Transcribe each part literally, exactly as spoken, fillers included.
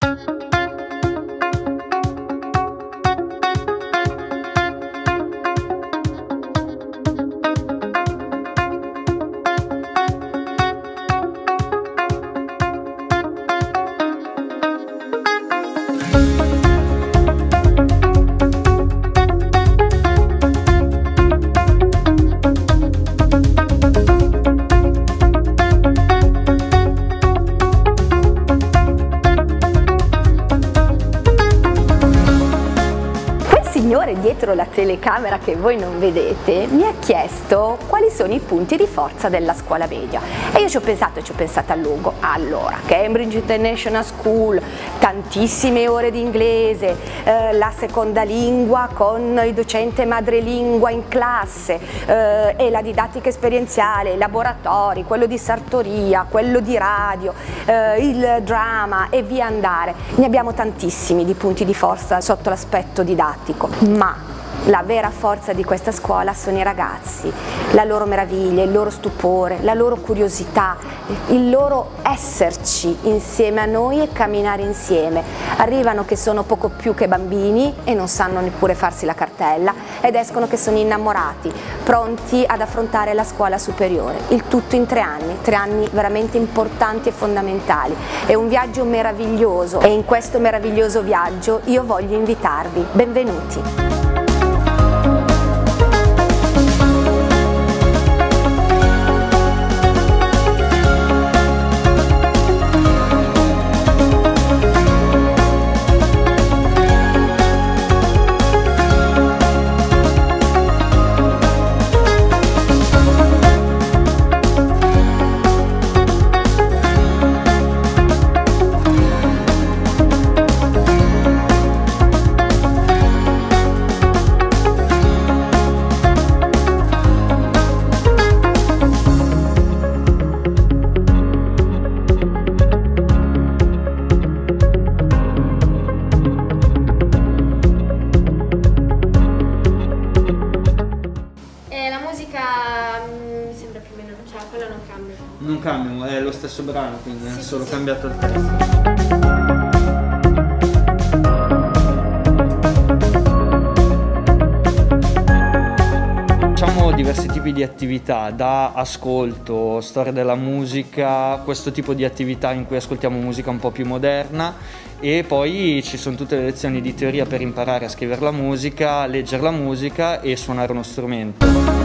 Dietro la telecamera che voi non vedete mi ha chiesto quali sono i punti di forza della scuola media e io ci ho pensato e ci ho pensato a lungo. Allora, Cambridge International School, tantissime ore di inglese, eh, la seconda lingua con il docente madrelingua in classe, eh, e la didattica esperienziale, i laboratori, quello di sartoria, quello di radio, eh, il drama e via andare. Ne abbiamo tantissimi di punti di forza sotto l'aspetto didattico, ma la vera forza di questa scuola sono i ragazzi, la loro meraviglia, il loro stupore, la loro curiosità, il loro esserci insieme a noi e camminare insieme. Arrivano che sono poco più che bambini e non sanno neppure farsi la cartella ed escono che sono innamorati, pronti ad affrontare la scuola superiore. Il tutto in tre anni, tre anni veramente importanti e fondamentali. È un viaggio meraviglioso e in questo meraviglioso viaggio io voglio invitarvi. Benvenuti! Non cambia, è lo stesso brano, quindi sì, è solo sì, cambiato sì. il testo. Facciamo diversi tipi di attività, da ascolto, storia della musica, questo tipo di attività in cui ascoltiamo musica un po' più moderna, e poi ci sono tutte le lezioni di teoria per imparare a scrivere la musica, leggere la musica e suonare uno strumento.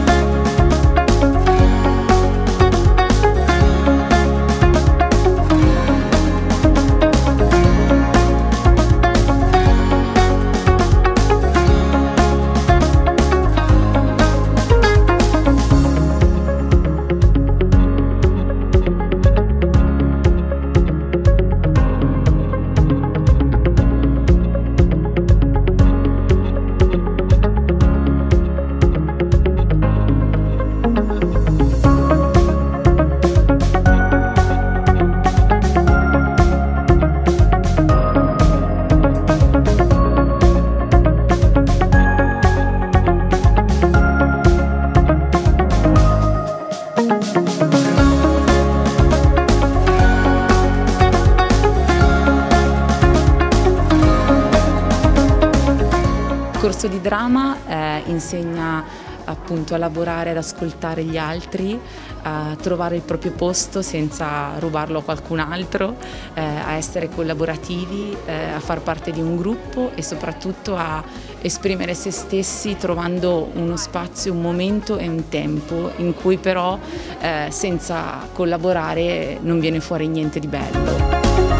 Il corso di drama eh, insegna appunto a lavorare, ad ascoltare gli altri, a trovare il proprio posto senza rubarlo a qualcun altro, eh, a essere collaborativi, eh, a far parte di un gruppo e soprattutto a esprimere se stessi trovando uno spazio, un momento e un tempo in cui però eh, senza collaborare non viene fuori niente di bello.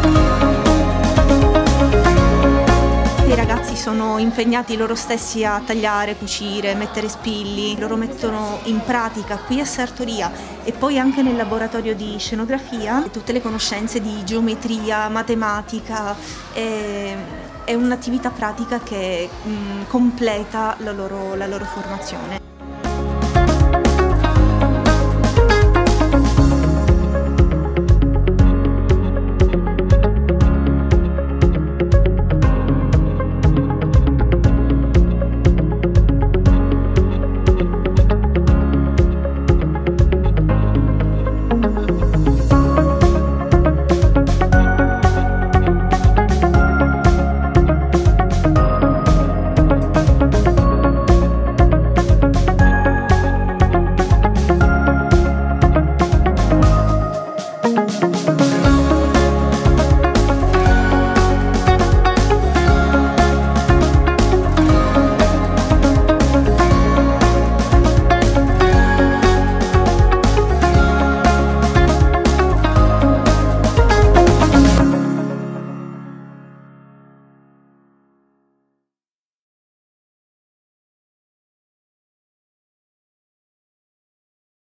I ragazzi sono impegnati loro stessi a tagliare, cucire, mettere spilli, loro mettono in pratica qui a Sartoria e poi anche nel laboratorio di scenografia tutte le conoscenze di geometria, matematica, e, è un'attività pratica che mh, completa la loro, la loro formazione.